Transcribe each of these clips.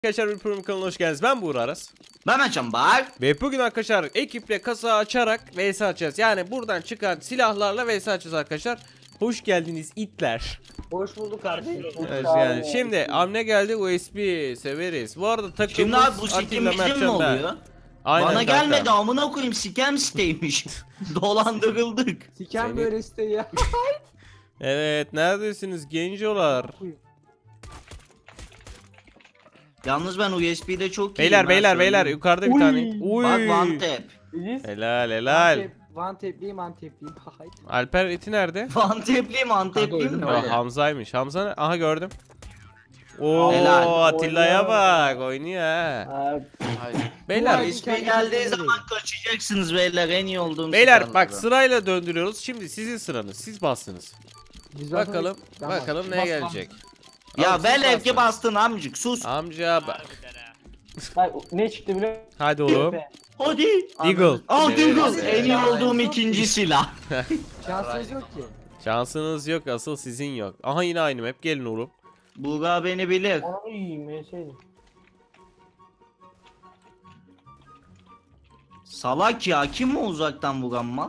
Arkadaşlar bir program kanalına hoş geldiniz. Ben Buğra Aras. Mehmet Canbar. Ve bugün arkadaşlar ekiple kasa açarak vs açacağız. Yani buradan çıkan silahlarla vs açacağız arkadaşlar. Hoş geldiniz itler. Hoş bulduk kardeşim. Evet, yani şimdi Amne geldi, USB severiz. Bu arada takımımız Şimdi abi bu sikem Atilla bizim mi Mertcan ben. oluyor? Aynen Bana kanka. gelmedi amına koyayım, sikem siteymiş. Dolandırıldık. Siken Seni- böyle isteği ya. Evet, neredesiniz gencolar? Yalnız ben USB'de çok iyiyim. Beyler ha, beyler beyler söyleyeyim. yukarıda bir Uy. tane. Uy. Bak one tap. Helal helal. One tapliyim, antepliyim. Haydi. Alper iti nerede? One tapliyim, one tapliyim mi? Aa, öyle? Hamza'ymış. Hamza ne? Aha gördüm. Oo Helal. Atilla'ya bak oynuyor ha. Beyler Vay. USB geldiği zaman kaçacaksınız beyler, en iyi olduğum beyler silahlar bak bu. sırayla döndürüyoruz. Şimdi sizin sıranız. Siz bastınız. Biz Bakalım ben bakalım ne gelecek. Ya Abi, velev siz ki bastın amcık, sus. Amca bak. Hayır, ne çıktı biliyor musun? Hadi oğlum. Hadi. Deagle. Aa Evet, Deagle, evet. en iyi olduğum ikinci silah. Şansınız yok ki. Şansınız yok, asıl sizin yok. Aha yine aynı map. Gelin oğlum. Buğra beni bilir. Onu yiyeyim yeseydim. Salak ya, kim o uzaktan vuran mal?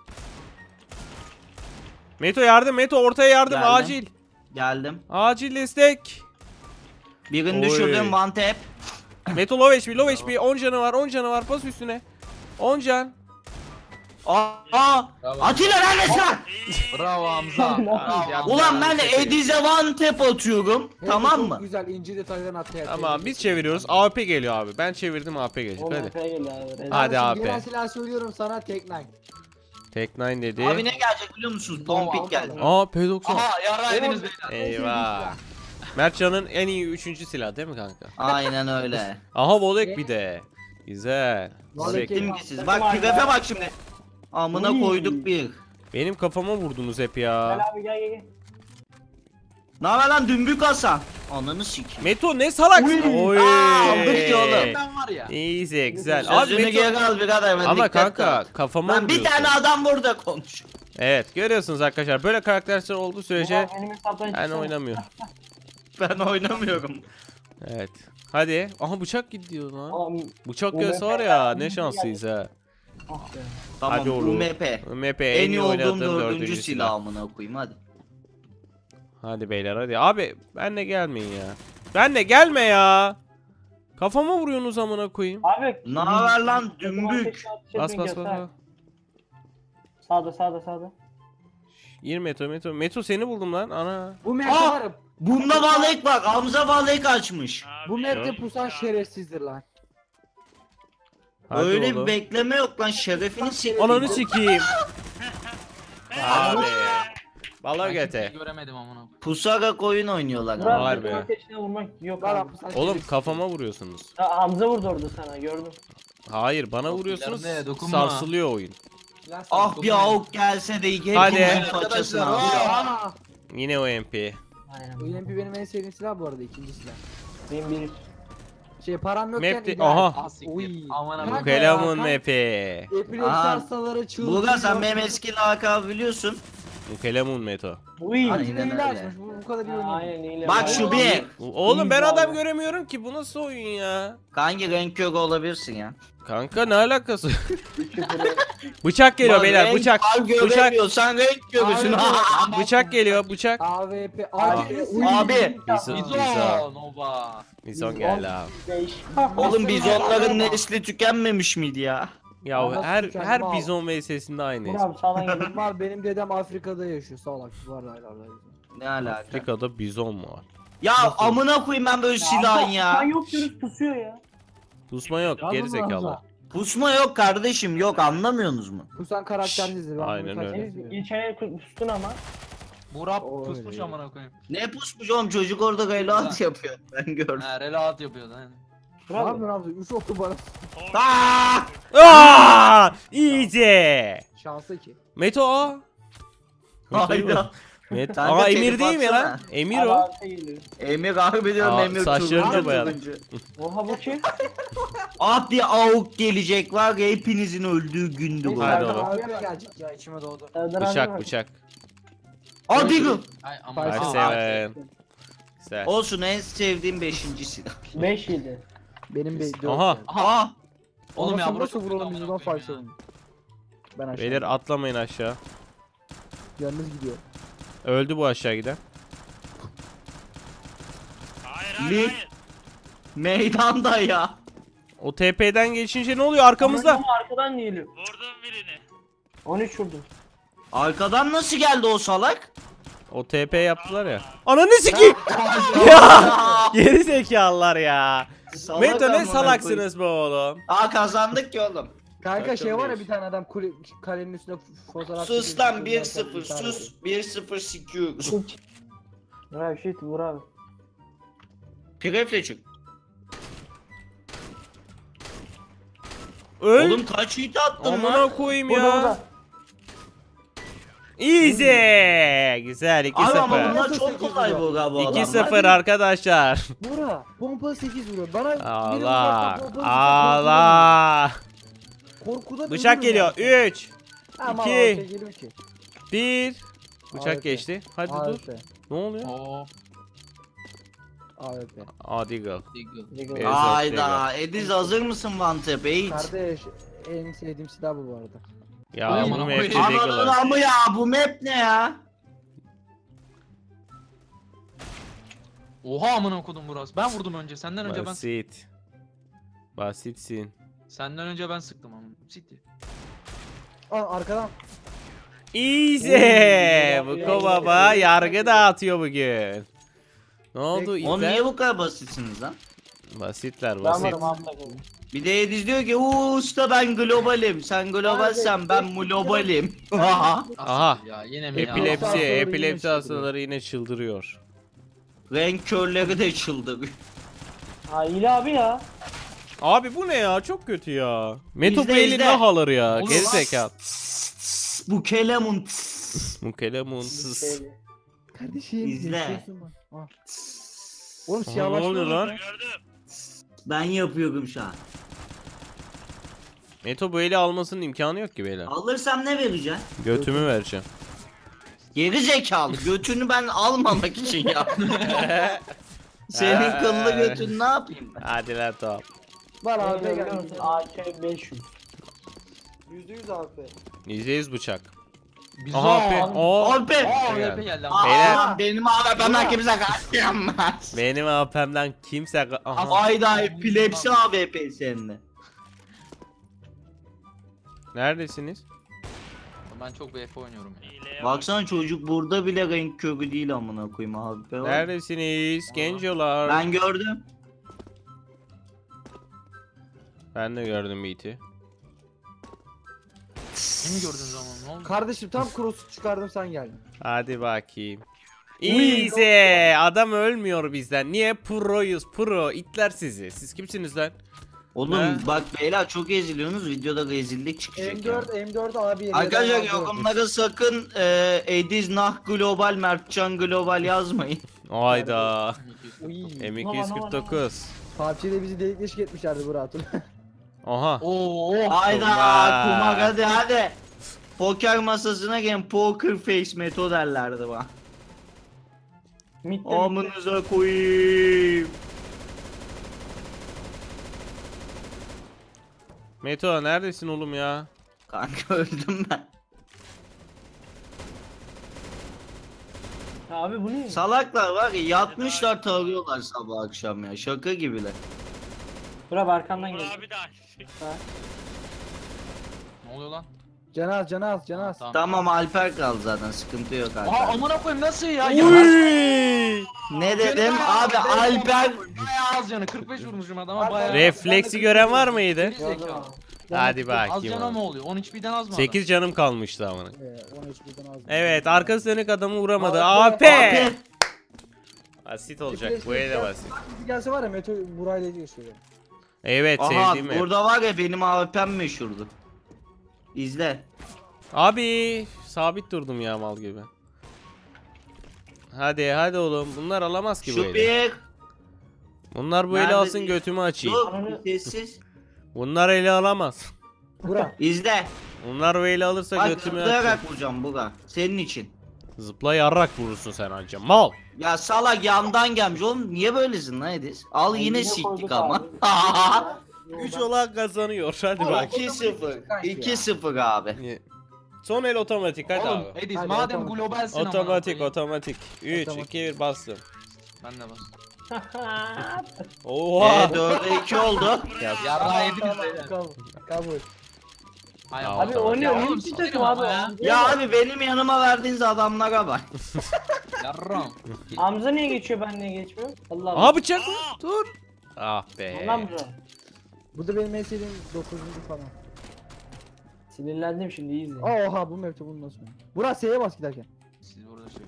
Meto yardım, Meto ortaya yardım, Geldim. acil. Geldim. Acil destek. Birini Oy. düşürdüm, one tap. Meto low HP, low HP. 10 canı var, 10 canı var. Pas üstüne. 10 can. Aa, Atilla neredesin lan? Bravo Hamza. Ulan ben de Ediz'e one tap atıyorum. Evet, tamam çok mı? güzel ince detaylarını atıyor. Tamam biz çeviriyoruz. AP geliyor abi. Ben çevirdim, AP gelecek. Onu Hadi. epey geliyor abi. Hadi abi. Gelen silah söylüyorum sana, tek nine. Tek 9 dedi. Abi ne gelecek biliyor musunuz? Pompik geldi. Aa P90. Aha yaraydınız beyler. Eyvah. Mertcan'ın en iyi 3. silahı değil mi kanka? Aynen öyle. Aha Volek bir de. Güzel. Volek Sürekli- Kim ki siz? Bak kürefe bak şimdi. Amına Uy. koyduk bir. Benim kafama vurdunuz hep ya. Gel abi gel. Ne haber lan dümbük Hasan? Ananı sikeyim. Meto ne salaksın? Oy. aldık ki oğlum. Ben var ya. İyisi güzel. Abi Sözünü Meto... geri al birader. ben Ama dikkat kanka dağıt. kafama Lan bir vuruyorsun. tane adam burada konuş. Evet görüyorsunuz arkadaşlar böyle karakterler olduğu sürece Benim hesaptan ben çıksana. oynamıyorum. Ben oynamıyorum. Evet. Hadi. Aha bıçak gidiyor lan. Oğlum, Bıçak bu gelse var ya ne şanslıyız ha. ah be. Tamam Hadi oğlum. UMP. MP En iyi olduğum oynadığım dördüncü silah amına koyayım hadi. Hadi beyler hadi. Abi benle gelmeyin ya. Benle gelme ya. Kafama vuruyorsunuz amına koyayım. Abi. Ne haber lan dümbük? Bas bas bas. bas. Sağda. 20 Meto. Meto seni buldum lan. Ana. Bu map'te Aa! varım. Bunda valek bak. Hamza valek açmış. Bu map'te pusan şerefsizdir lan. Hadi Öyle oğlum. bir bekleme yok lan, şerefini sikeyim. Ananı sikeyim. Abi. Vallahi Ben göte. kimseyi göremedim amına. Pusarak oyun oynuyorlar. Murat, Var bir be. ateşine vurmak yok Var abi. pusan Oğlum şerefsiz. kafama vuruyorsunuz. Ha, Hamza vurdu orada sana gördüm. Hayır bana vuruyorsunuz. İleride, dokunma. Sarsılıyor oyun. Lan sen- Ah bir avuk gelse de Hadi. hepimizin façasını Arkadaşlar, alıyor. Aa! Yine o MP. Aynen. Bu UMP benim en sevdiğim silah bu arada, ikinci silah. Benim bir Param yokken Map'te- ideal. aha. Ah siktir. Uy. Aman Kanka aman. Kelemun ya, MP. Epilepsi Aha. hastaları çığlığı. Bulgar sen benim eski lakabı biliyorsun. Kelemun Meto. Uy. Aynen Hile öyle. açmış, bu kadar iyi oynuyor. Aynen iyi. Bak şu bir. Oğlum ben İyi adam abi. göremiyorum ki. Bu nasıl oyun ya? Hangi renk körü olabilirsin ya? Kanka ne alakası? Bıçak geliyor beyler, renk bıçak. var, Bıçak. göremiyorsan renk körüsün. Abi. Bıçak geliyor, bıçak. AWP. Abi. Bizon, bizon. Bizon oba. Bizon geldi abi. Oğlum bizonların nesli tükenmemiş miydi ya? Ya Nasıl her mükemmel. her bizon vs'sinde aynıyız. Murat sağdan geldim. Var, benim dedem Afrika'da yaşıyor, salak var aylarla. Ne alaka? Afrika'da bizon mu var? Ya amına koyayım ben böyle silahın Sen ya. yok diyoruz pusuyor ya. Pusma yok, geri zekalı. Pusma yok kardeşim, yok, anlamıyorsunuz mu? Kusan karaktersizdir. ben Aynen bunu öyle. kaç kez diyorum. İlçeye pustun ama. Burak Oy. pusmuş amına koyayım. Ne pusmuş oğlum, çocuk orada reload yapıyor, ben gördüm. He relahat yapıyordu aynen. Ne yapıyorsun abi? 3 oku bana. Aa! Aaaa! İyice. Şansı ki. Meto a. Hayda. Met Kanka, Aa Emir telif değil mi lan? atsana. Emir o. Arabası geliyor. Emir harbi diyorum, Aa, Emir saçlarını da turuncu, boyadı. turuncu. Oha bu kim? Ah bir avuk gelecek var ya, hepinizin öldüğü gündü bu. Hadi Serdar oğlum. abi Abi gelecek ya, içime doğdu. Serdar abi Bıçak bak. bıçak. Aa Deagle. Ay Ay, aman. Seven. Güzel. Olsun, en sevdiğim 5. silah. 5 yedi. Benim de 4 Aha. Aha. Oğlum ya burası nasıl vuralım biz buradan koyayım ya. faysalım. Ben aşağı. Beyler atlamayın aşağı. Yalnız gidiyor. Öldü bu aşağı giden. Lig meydanda ya. O TP'den geçince ne oluyor arkamızda? Ama arkadan geliyor. Vurdum birini. 13 vurdum. Arkadan nasıl geldi o salak? O TP yaptılar ya. Ananı sikeyim. Ya geri zekalılar ya. Salak Meto ne amına salaksınız be oğlum. Aa, kazandık ki oğlum. Kanka şey var ya Takılıyoruz. bir tane adam kalenin üstünde fotoğraf Sus çekiyor, lan, bir 1-0 tane- sus. 1-0 sikiyoruz. Vur abi shit vur abi. Prefle çık. Öl. Oğlum kaç hit attın lan? Amına koyayım Burada ya. burada. Easy. Güzel Abi ama 2-0. bunlar çok kolay bu adamlar. 2-0 arkadaşlar. Bura pompalı 8 vuruyor. Bana biri Allah. uzaktan pompalı 8 Allah. Korkudan Bıçak ölürüm geliyor. ya. 3, Ama iki. AWP geliyor ki. 1. Bıçak AWP. geçti. Hadi dur. AWP. Ne oluyor? Oo. AWP. Aa Deagle. Deagle. Diggle. Evet. Hayda. Ediz hazır mısın Vantep? Eğit. Kardeş en sevdiğim silah bu arada. Ya Ay, bunu amına hepsi koyayım. Ananın Deagle'lar. amı ya, bu map ne ya? Oha amına kodum burası. Ben vurdum önce. Senden önce ben Basit. Basitsin. Senden önce ben sıktım ama. City. Aa arkadan. Easy. Buko baba yargı dağıtıyor bugün. Ne oldu Oğlum İzler? niye bu kadar basitsiniz lan? Basitler Ben basit. varım altta kalın. Bir de Ediz diyor ki usta ben globalim. Sen globalsen ben globalim. Aha. Ya yine mi ya? Epilepsi, hastaları yine epilepsi çıldırıyor. hastaları yine çıldırıyor. Renk körleri de çıldırıyor. Ha İli abi ya. Abi bu ne ya? Çok kötü ya. Meto İzle, Bey'li izle. ne alır ya? Oğlum Geri lan. zekalı. Bu kelemun. Mukelemunsuz. Kardeşim. İzle. yaşıyorsun bak. Ah. Oğlum Ne siyahlaşma. oluyor lan? Gördüm. Ben yapıyorum şu an. Meto Bey'li almasının imkanı yok ki beyler. Alırsam ne vereceksin? Götümü vereceğim. Geri zekalı. Götünü ben almamak için ya. Senin kıllı götün ne yapayım ben? Hadi lan tamam. Var Abi AWP geldi. AK 500. %100 AWP. %100 bıçak. Biz Aha Aa, AP. Oo. Alper. AWP geldi ama. Beyler. Aa, benim AWP'mden kimse kaçamaz. Benim AP'mden kimse... Aha. Hayda, epilepsi AWP seninle. Neredesiniz? Ben çok BF oynuyorum ya. Hileye bak. Baksana çocuk burada bile renk körü değil amına koyayım AWP var. Neredesiniz gencolar? Ben gördüm. Ben de gördüm Beat'i. Kimi gördün zaman ne oldu? Kardeşim tam cross'u çıkardım sen geldin. Hadi bakayım. Easy. Adam ölmüyor bizden. Niye? Pro'yuz. Pro. İtler sizi. Siz kimsiniz lan? Oğlum He? bak beyler çok eziliyorsunuz, videoda rezillik çıkacak ya. M4 abi. Arkadaşlar yorumlara sakın Ediz Nah Global Mertcan Global yazmayın. Hayda. Uy. M249. PUBG'de bizi delik deşik etmişlerdi bu rahatın. Aha. Oo. Hayda Kumar. kumar hadi. Poker masasına gelin, poker face meto derlerdi bana. Mitte Amınıza koyayım. Meto neredesin oğlum ya? Kanka öldüm ben. Abi bu ne? Salaklar var ya, yatmışlar tarıyorlar sabah akşam ya, şaka gibiler. Dur abi arkamdan Uğur gel. abi de aynı şey. Ne oluyor lan? Canaz. Tamam Alper kaldı zaten, sıkıntı yok Aha Alper. amına koyayım nasıl ya? Uy! Ne dedim abi, Alper Bayağı az canı 45 vurmuşum adama bayağı. Refleksi gören var mıydı? Geri zekalı. Hadi Az bakayım. cana mı oğlum. oluyor? 10 HP'den az mı? 8 canım kalmıştı ama. 10 HP'den az. Evet, arkası dönük adamı vuramadı. AP. AP. Basit olacak. Bu ele basit. Gelse var ya Meto burayla geçiyor. Evet, aha sevdiğim ev. burada var ya, benim AWP'm meşhurdu. İzle. Abi sabit durdum ya mal gibi. Hadi oğlum. Bunlar alamaz ki bu Şu eli. bir. Bunlar bu eli Nerede alsın değil? götümü açayım. Dur sessiz. Bunlar eli alamaz. Bura. İzle. Bunlar bu eli alırsa Bak götümü açayım. zıplayarak vuracağım Buga. Senin için. Zıpla yarrak vurursun sen anca. Mal. Ya salak yandan gelmiş oğlum, niye böylesin lan Ediz? Al yine Yine siktik koyduk ama. abi. 3 olan kazanıyor. Hadi bak. 2-0. 2-0 abi. Son el otomatik hadi Oğlum abi. Ediz Hadi, madem otomatik. globalsin ama. Otomatik otomatik. 3 Otomatik. 2 1 bastım. Ben de bas. Oha. 4'e 2 oldu. Yarrağı yediniz Tamam, beyler. kabul. Hay Abi Allah. Abi oynuyor. Ya oğlum, Benim sikerim takım abi. ama ya. Ya abi benim yanıma verdiğiniz adamlara bak. Yarram. Hamza niye geçiyor, ben niye geçmiyorum? Allah Allah. Aha bıçak mı? Dur. Ah be. Ondan bro. Bu da benim en sevdiğim 9. falan. Sinirlendim şimdi, iyi izle. Oha bu map'te bunu nasıl? Burak S'ye bas giderken. Siz burada şey.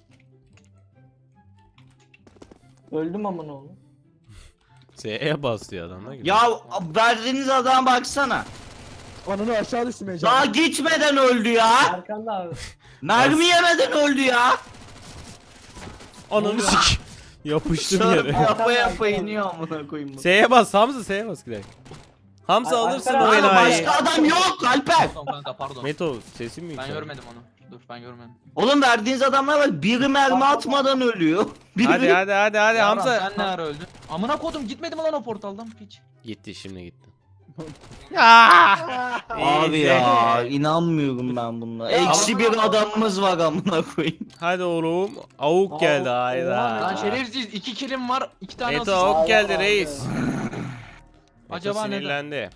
Öldüm amına oğlum. S'ye basıyor adam da gibi. Ya verdiğiniz adama baksana. Ananı aşağı düştüm heyecan. Daha gitmeden öldü ya. Arkanda abi. Mermi yemeden öldü ya. Ananı sik. Yapıştım Sörf yere. yapa yapa iniyor amına koyayım. bu. S'ye bas Hamza, S'ye bas gidelim. Hamza Ay, alırsın Alper o abi, Ama enayi. başka adam yok Alper. Pardon kanka pardon. Meto sesin mi Ben yükseldi? görmedim onu. Dur ben görmedim. Oğlum verdiğiniz adamlar bak biri mermi atmadan ölüyor. Biri... Hadi Yarram, Hamza. sen ne ara öldün? Amına kodum gitmedi mi lan o portaldan piç? Gitti şimdi gitti. Ya. Abi ya inanmıyorum ben bunlara. Eksi bir adamımız var amına koyayım. Hadi oğlum. Avuk geldi hayda. Lan şerefsiz 2 kilim var 2 tane Meto asist. avuk geldi Allah reis. Allah. Meto Acaba neden? sinirlendi.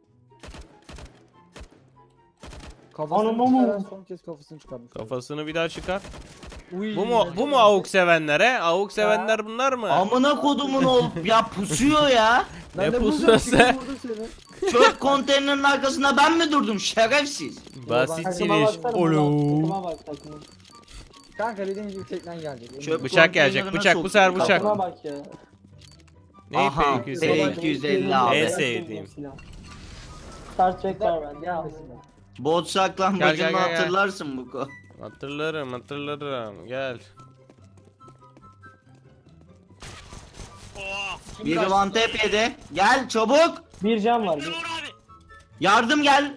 Kafasını Anam, çıkaran anam. son kez kafasını çıkarmış. Kafasını bir daha çıkar. Uy, Bu mu avuk sevenler he? Avuk sevenler bunlar mı? Amına kodumun ol ya pusuyor ya. Ben Ne de buldum, pusuyorsa? çıktım, vurdum seni. Çöp konteynerinin arkasında ben mi durdum şerefsiz? Basit Takıma siliş. baksana. Oğlum. Takıma bak, takıma. Kanka dediğim gibi teknen gelecek. Çöp Bıçak gelecek, konteynerine bıçak, bu soktum sefer bıçak. kafamı. Takıma bak ya. Ne Aha, P250? P250 abi. En sevdiğim. Star Trek var bende ya. Bot Gel, saklanmacını gel, gel, gel. hatırlarsın bu ko. Hatırlarım. Gel. Biri Vantep yedi. Gel çabuk. Bir can var. Bir. Yardım gel.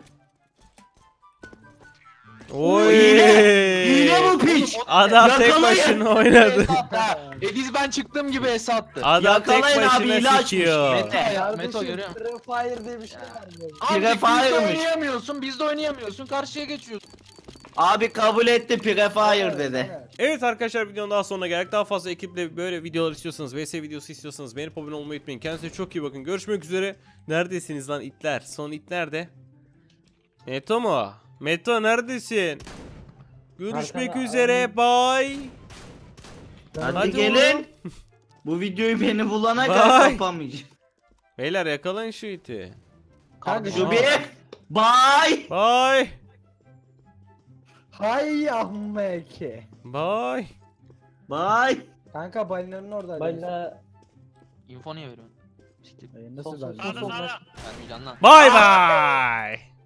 Oy. Hile bu piç. Adam tek Yakalayın. başına oynadı. Ediz ben çıktığım gibi es attı. Adam tek Yakalayın abi, hile başına açmış. sikiyor. Mete. Meto görüyor musun? Fire diye bir şey var. Abi Pire biz de fire'mış. oynayamıyorsun, biz de oynayamıyorsun. Karşıya geçiyorsun. Abi kabul etti Prefire dedi. Evet arkadaşlar, videonun daha sonuna geldik. Daha fazla ekiple böyle videolar istiyorsanız, VS videosu istiyorsanız beğenip abone olmayı unutmayın. Kendinize çok iyi bakın. Görüşmek üzere. Neredesiniz lan itler? Son it nerede? Meto mu? Meto neredesin? Görüşmek Arkada, üzere. Bye. Hadi, Hadi gelin. Bu videoyu beni bulana Bye. kadar kapamayacağım. Beyler yakalayın şu iti. Kanka Şu Aa. bir. Bye. Bye. Hay ahmeke. Bye. Bye. Kanka balinanın oradaydı. Bana Info niye veriyorsun? Siktir. Nasıl Sol, dalga? sol, sol, sol. Vermeyeceksin lan. Bye bye.